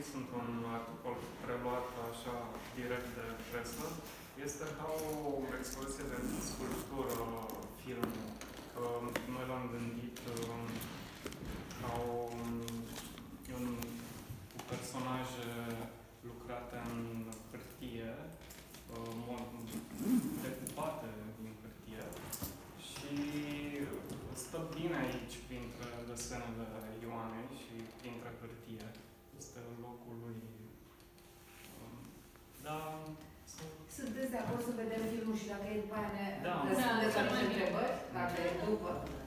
sunt un articol preluat așa direct de presă. Este ca o expoziție de sculptură, filmul. Noi l-am gândit ca cu personaje lucrate în hârtie, decupate din hârtie. Și stă bine aici printre desenele Ioanei și printre hârtie. Este locul lui. Da. Sunteți de acord să vedem filmul și dacă e după aia ne răspundeți la niște întrebări, care după?